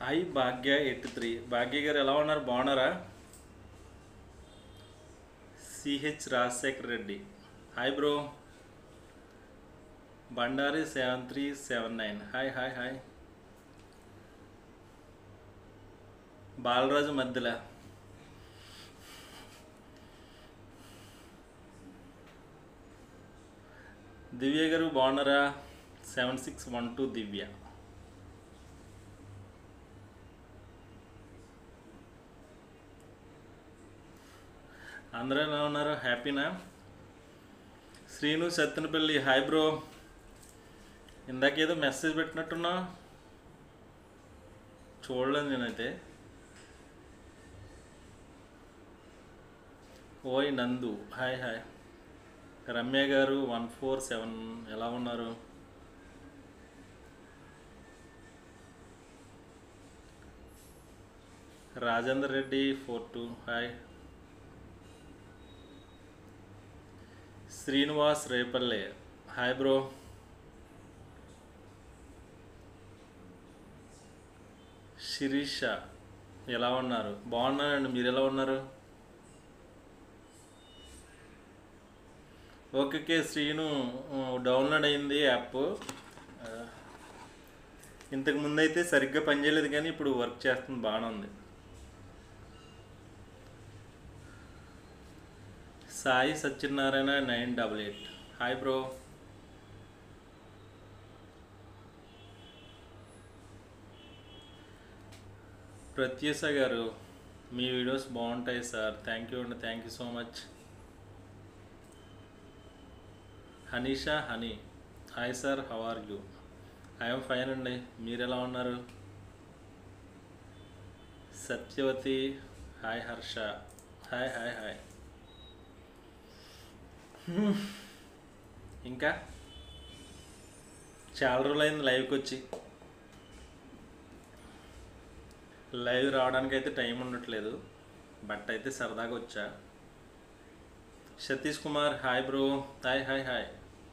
Hi భాగ్య 83 భాగ్య గారు ఎలా ఉన్నారు? బాగున్నారా? CH Rajasekhar Reddy hi bro. Bandari 7379 hi hi hi. Balaraju మధ్యల దివ్య గారు బాగున్నారా? 7612 దివ్య. అందరూ ఎలా ఉన్నారు? హ్యాపీనా? Srinu Sattenapalli hi bro. ఇందాకేదో మెసేజ్ పెట్టినట్టున్నా, చూడలేదు నేనైతే. ఓయ్ నందు హాయ్ హాయ్. రమ్య గారు 147 ఎలా ఉన్నారు? Rajender Reddy 42 hi. Srinivas Repalle hi bro. Sirisha ఎలా ఉన్నారు? బాగున్నానండి, మీరు ఎలా ఉన్నారు? ఓకే శ్రీను, డౌన్లోడ్ అయింది యాప్. ఇంతకు ముందు అయితే సరిగ్గా పనిచేయలేదు, కానీ ఇప్పుడు వర్క్ చేస్తుంది, బాగానే ఉంది. Sai Satyanarayana 988 hi bro. ప్రత్యూష గారు మీ వీడియోస్ బాగుంటాయి సార్. థ్యాంక్ యూ అండి, thank you so much. Hanisha Honey hi sir, how are you? I'm fine అండి, మీరు ఎలా ఉన్నారు? Satyavathi hi. Harsha hi hi hi. ఇంకా చాలా రోజులైంది లైవ్కి వచ్చి. లైవ్ రావడానికి అయితే టైం ఉండట్లేదు, బట్ అయితే సరదాగా వచ్చా. Satish Kumar hi bro. Hi hi hi.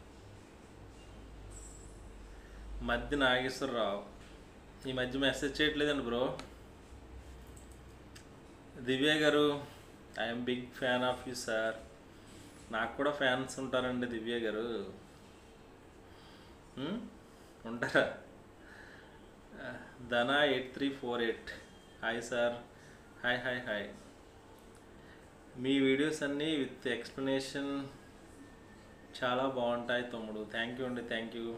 మధ్య నాగేశ్వరరావు ఈ మధ్య మెసేజ్ చేయట్లేదండి బ్రో. దివ్య గారు I'm big fan of you sir. నాకు కూడా ఫ్యాన్స్ ఉంటారండి దివ్య గారు. ఉంటారా? Dhana 8348 hi sir. Hi hi hi. మీ వీడియోస్ అన్నీ విత్ ఎక్స్ప్లెనేషన్ చాలా బాగుంటాయి తమ్ముడు. థ్యాంక్ యూ అండి, థ్యాంక్ యూ.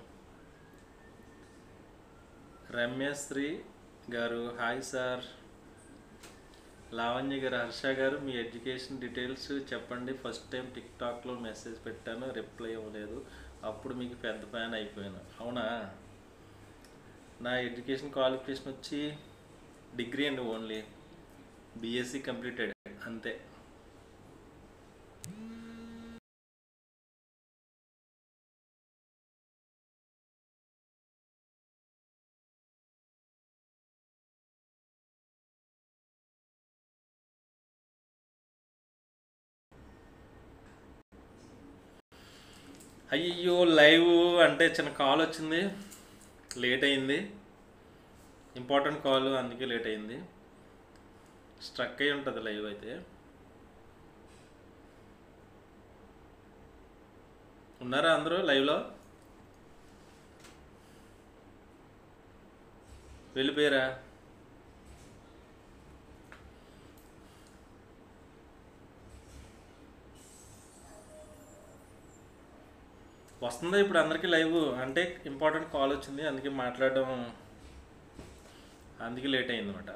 రమ్యశ్రీ గారు హాయ్ సార్. లావణ్య గారు హర్ష గారు మీ ఎడ్యుకేషన్ డీటెయిల్స్ చెప్పండి. ఫస్ట్ టైం టిక్టాక్లో మెసేజ్ పెట్టాను, రిప్లై ఇవ్వలేదు, అప్పుడు మీకు పెద్ద ఫ్యాన్ అయిపోయాను. అవునా? నా ఎడ్యుకేషన్ క్వాలిఫికేషన్ వచ్చి డిగ్రీ అండి, ఓన్లీ బీఎస్సీ కంప్లీటెడ్ అంతే. అయ్యో లైవ్ అంటే చిన్న కాల్ వచ్చింది, లేట్ అయింది. ఇంపార్టెంట్ కాల్, అందుకే లేట్ అయింది. స్ట్రక్ అయి ఉంటుంది లైవ్ అయితే. ఉన్నారా అందరూ లైవ్లో? వెళ్ళిపోయారా? వస్తుందా ఇప్పుడు అందరికీ లైవ్? అంటే ఇంపార్టెంట్ కాల్ వచ్చింది, అందుకే మాట్లాడడం, అందుకే లేట్ అయింది అనమాట.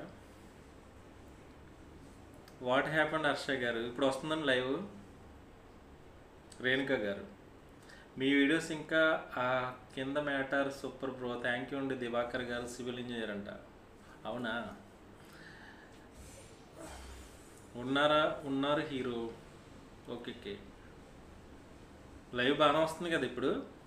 వాట్ హ్యాపెండ్ హర్ష గారు? ఇప్పుడు వస్తుందండి లైవ్. రేణుక గారు మీ వీడియోస్ ఇంకా ఆ కింద matter super bro. Thank you అండి. దివాకర్ గారు సివిల్ ఇంజనీర్ అంట. అవునా? ఉన్నారా? ఉన్నారు హీరో. ఓకే లైవ్ బాగానే వస్తుంది కదా ఇప్పుడు?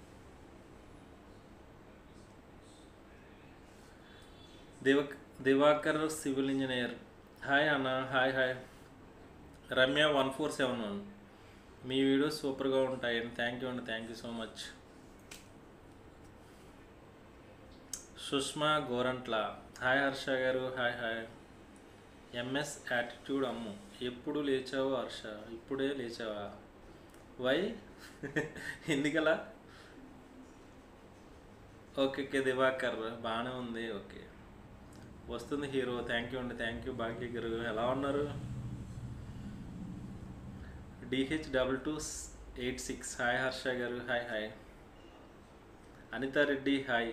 దివాకర్ సివిల్ ఇంజనీర్ హాయ్ అన్న. Hi hi. రమ్య 1471 మీ వీడియోస్ సూపర్గా ఉంటాయండి. థ్యాంక్ యూ అండి, thank you so much. Sushma Gorantla hi Harsha గారు, hi hi. MS attitude Ammu, ఎప్పుడు లేచావు హర్ష? ఇప్పుడే లేచావా? వై? ఎందుకలా? ఓకే ఓకే దివాకర్ బాగానే ఉంది. ఓకే వస్తుంది హీరో. థ్యాంక్ యూ అండి, థ్యాంక్ యూ భాగ్య గారు. ఎలా ఉన్నారు? DH2286 హాయ్ హర్ష గారు, hi hi. Anitha Reddy hi.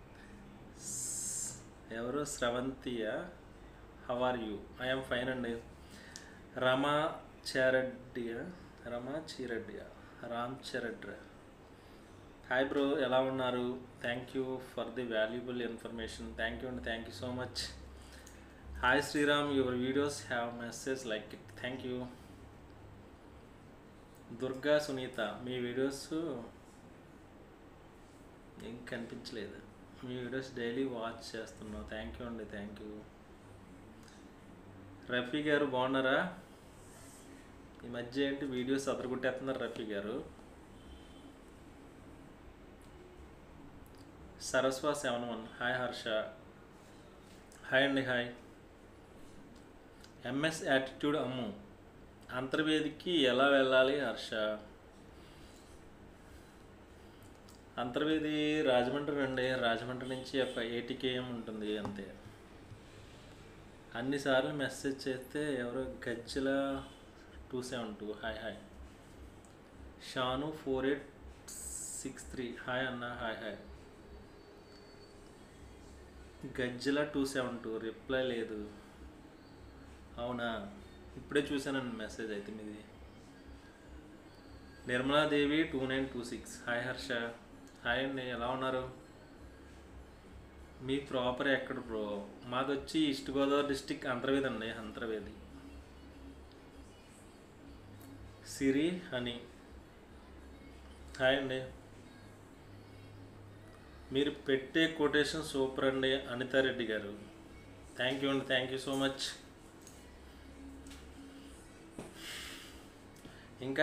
ఎవరు? స్రవంతియా? How are you? I'm fine అండి. రమా చారెడ్డియా? రామ్ చరెడ్డి హాయ్ బ్రో, ఎలా ఉన్నారు? Thank you for the valuable information. Thank you అండి, thank you so much. Hi Sriram, your videos have message like it. Thank you. Durga Sunitha, మీ videos ఏం కనిపించలేదు. మీ వీడియోస్ డైలీ వాచ్ చేస్తున్నావు. థ్యాంక్ యూ అండి, థ్యాంక్ యూ. రఫీ గారు బాగున్నారా? ఈ మధ్య ఏంటి వీడియోస్ అదరగొట్టేస్తున్నారు రఫీ గారు. సరస్వా 71 హాయ్ హర్ష, హాయ్ అండి, హాయ్. ఎంఎస్ యాటిట్యూడ్ అమ్ము, అంతర్వేదికి ఎలా వెళ్ళాలి హర్ష? అంతర్వేది రాజమండ్రి అండి. రాజమండ్రి నుంచి ఒక 80 km ఉంటుంది అంతే. అన్నిసార్లు మెసేజ్ చేస్తే ఎవరో గజ్జల 272 హాయ్ హాయ్. షాను 4863 హాయ్ అన్న, హాయ్ హాయ్. గజ్జల 272 రిప్లై లేదు. అవునా? ఇప్పుడే చూసానండి మెసేజ్ అయితే మీది. నిర్మలాదేవి 2926 హాయ్ హర్ష, హాయ్ అండి, ఎలా ఉన్నారు? మీ ప్రాపర్ ఎక్కడ బ్రో? మాది వచ్చి ఈస్ట్ గోదావరి డిస్టిక్ అంతర్వేది అండి, అంతర్వేది. సిరి హనీ హాయ్ అండి. మీరు పెట్టే కొటేషన్ సూపర్ అండి అనితారెడ్డి గారు. థ్యాంక్ యూ అండి, థ్యాంక్ యూ సో మచ్. ఇంకా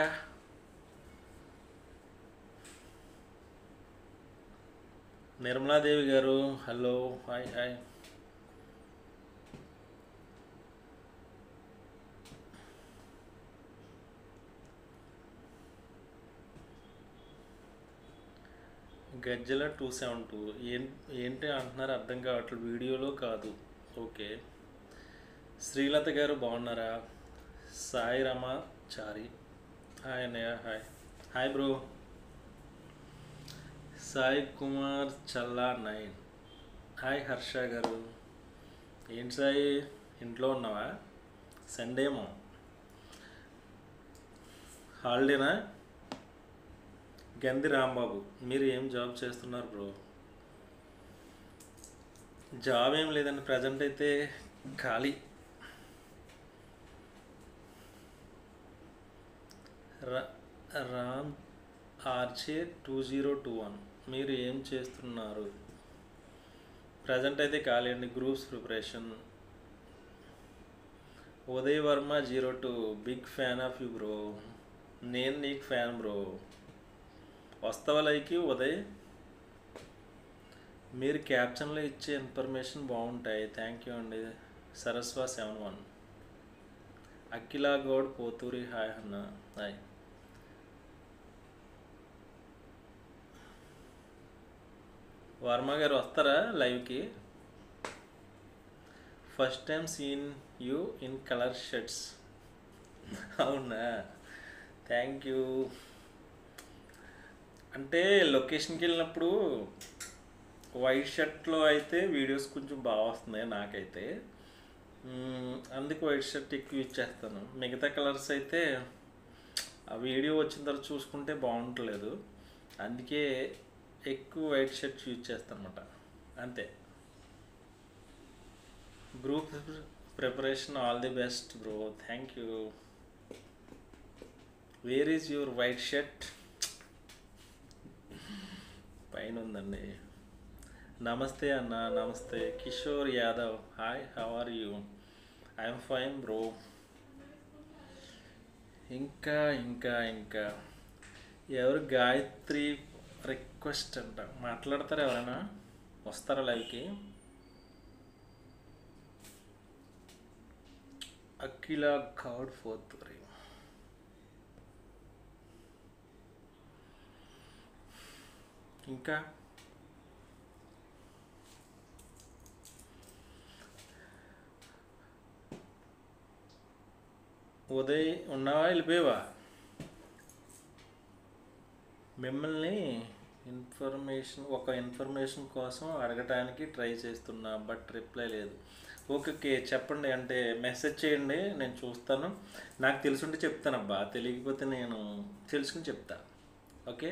నిర్మలాదేవి గారు హలో, హాయ్ హాయ్. గజ్జల 272 ఏంటి అంటున్నారు? అర్థం కావట్లేదు, వీడియోలో కాదు. ఓకే. శ్రీలత గారు బాగున్నారా? సాయి రమాచారి హాయ్ అన్నయ్య, hi hi bro. Sai Kumar Challa 9 hi Harsha గారు. ఏంటి సాయి, ఇంట్లో ఉన్నావా? సండేమో హాలిడేనా? గంధి రాంబాబు, మీరు ఏం జాబ్ చేస్తున్నారు బ్రో? జాబ్ ఏం లేదండి, ప్రజెంట్ అయితే ఖాళీ. రామ్ ఆర్జే 2021 మీరు ఏం చేస్తున్నారు? ప్రజెంట్ అయితే ఖాళీ అండి, groups preparation. Uday Varma 02 big fan of you bro. నేను నీకు ఫ్యాన్ బ్రో. వస్తావా లైక్ ఉదయ్? మీరు క్యాప్షన్లో ఇచ్చే ఇన్ఫర్మేషన్ బాగుంటాయి. థ్యాంక్ యూ అండి. సరస్వా 71 అఖిలా గౌడ్ పోతూరి హాయ్ అన్న, హాయ్. వర్మ గారు వస్తారా లైవ్కి? First time seen you in colour shirts. అవునా? Thank you. అంటే లొకేషన్కి వెళ్ళినప్పుడు వైట్ షర్ట్లో అయితే వీడియోస్ కొంచెం బాగా వస్తున్నాయి నాకైతే. అందుకు వైట్ షర్ట్ ఎక్కువ యూజ్ చేస్తాను. మిగతా కలర్స్ అయితే ఆ వీడియో వచ్చిన తర్వాత చూసుకుంటే బాగుంటలేదు, అందుకే ఎక్కువ వైట్ షర్ట్ యూజ్ చేస్తాను అనమాట, అంతే. Group preparation all the best bro. Thank you. Where is your white shirt? పైన ఉందండి. నమస్తే అన్న, నమస్తే. Kishore Yadav hi, how are you? I'm fine bro. ఇంకా ఇంకా ఇంకా ఎవరు? గాయత్రి రిక్వెస్ట్ అంట, మాట్లాడతారు ఎవరైనా? వస్తారా లైవ్కి? అఖిల గౌడ్ 4th. ఇంకా ఉదయ్ ఉన్నావా, వెళ్ళిపోయావా? మిమ్మల్ని ఇన్ఫర్మేషన్ కోసం అడగటానికి ట్రై చేస్తున్నా, బట్ రిప్లై లేదు. ఓకే చెప్పండి, అంటే మెసేజ్ చేయండి, నేను చూస్తాను. నాకు తెలుసుంటే చెప్తానబ్బా, తెలియకపోతే నేను తెలుసుకుని చెప్తా. ఓకే,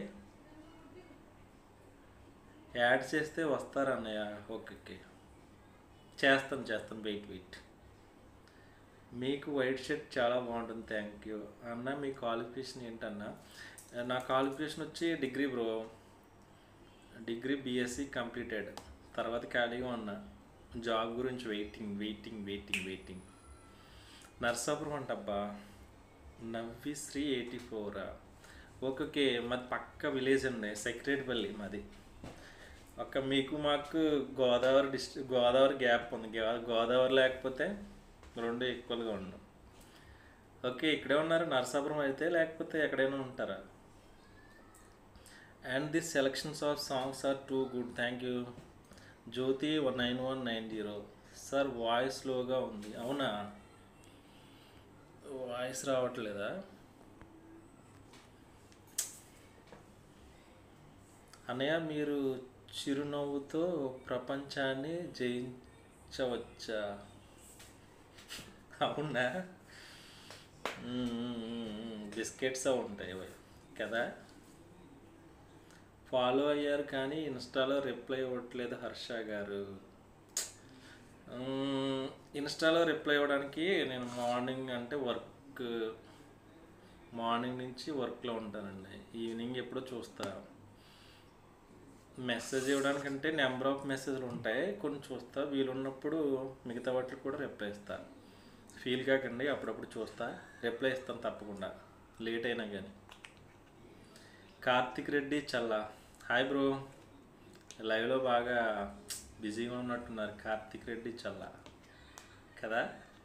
యాడ్ చేస్తే వస్తారన్నయ్య. ఓకే చేస్తాను. వెయిట్. మీకు వైట్ షర్ట్ చాలా బాగుంటుంది, థ్యాంక్ యూ అన్న. మీ క్వాలిఫికేషన్ ఏంటన్నా? నా క్వాలిఫికేషన్ వచ్చి degree bro, degree BSc completed. తర్వాత ఖాళీగా ఉన్నా, జాబ్ గురించి వెయిటింగ్. నర్సాపురం అంటబ్బా. నవ్విశ్రీ 84. ఓకే మాది పక్క విలేజ్ అండి, సెక్రటరీపల్లి మాది. మీకు మాకు గోదావరి గ్యాప్ ఉంది. గోదావరి లేకపోతే రెండు ఈక్వల్గా ఉండవు. ఓకే, ఇక్కడే ఉన్నారు నరసాపురం అయితే, లేకపోతే ఎక్కడైనా ఉంటారా? And the selections of songs are too good, thank you. Jyothi 9190. Sir voice స్లోగా ఉంది. అవునా, వాయిస్ రావట్లేదా? అన్నయ్య, మీరు చిరునవ్వుతో ప్రపంచాన్ని జయించవచ్చా? అవునా, బిస్కెట్స్ ఉంటాయి కదా. ఫాలో అయ్యారు కానీ ఇన్స్టాలో రిప్లై ఇవ్వట్లేదు హర్ష గారు. ఇన్స్టాలో రిప్లై ఇవ్వడానికి నేను మార్నింగ్ నుంచి వర్క్లో ఉంటానండి. ఈవినింగ్ ఎప్పుడో చూస్తా. మెసేజ్ ఇవ్వడానికంటే నెంబర్ ఆఫ్ మెసేజ్లు ఉంటాయి, కొన్ని చూస్తా. వీలున్నప్పుడు మిగతా వాటికి కూడా రిప్లై ఇస్తా. ఫీల్ కాకండి, అప్పుడప్పుడు చూస్తా, రిప్లై ఇస్తాను తప్పకుండా, లేట్ అయినా కానీ. Karthik Reddy Challa, hi bro. లైవ్లో బాగా బిజీగా ఉన్నట్టున్నారు. కార్తిక్ రెడ్డి చల్లా కదా.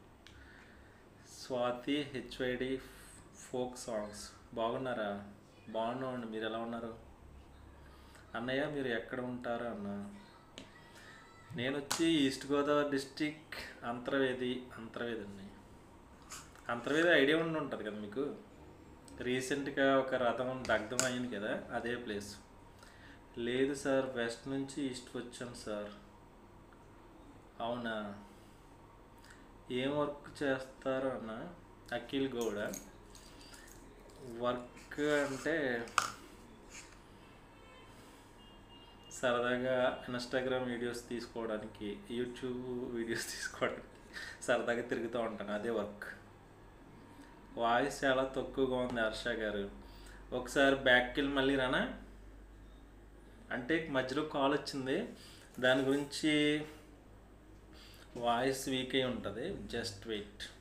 స్వాతి హెచ్వైడి ఫోక్ సాంగ్స్, బాగున్నారా? బాగున్నామండి, మీరు ఎలా ఉన్నారు? అన్నయ్య, మీరు ఎక్కడ ఉంటారు అన్న? నేను వచ్చి ఈస్ట్ గోదావరి డిస్టిక్ అంతర్వేది అండి. అంతర్వేది ఐడియా ఉంటుంది కదా మీకు. రీసెంట్గా ఒక రథం దగ్ధం అయింది కదా, అదే ప్లేస్. లేదు సార్, వెస్ట్ నుంచి ఈస్ట్ వచ్చాం సార్. అవునా, ఏం వర్క్ చేస్తారు అన్న? అఖిల్ గౌడ. వర్క్ అంటే సరదాగా ఇన్స్టాగ్రామ్ వీడియోస్ తీసుకోవడానికి, యూట్యూబ్ వీడియోస్ తీసుకోవడానికి సరదాగా తిరుగుతూ ఉంటాను, అదే వర్క్. వాయిస్ చాలా తక్కువగా ఉంది హర్ష గారు. ఒకసారి బ్యాక్కి వెళ్ళి మళ్ళీ రానా? అంటే మధ్యలో కాల్ వచ్చింది, దాని గురించి వాయిస్ వీక్ అయి ఉంటుంది. Just wait.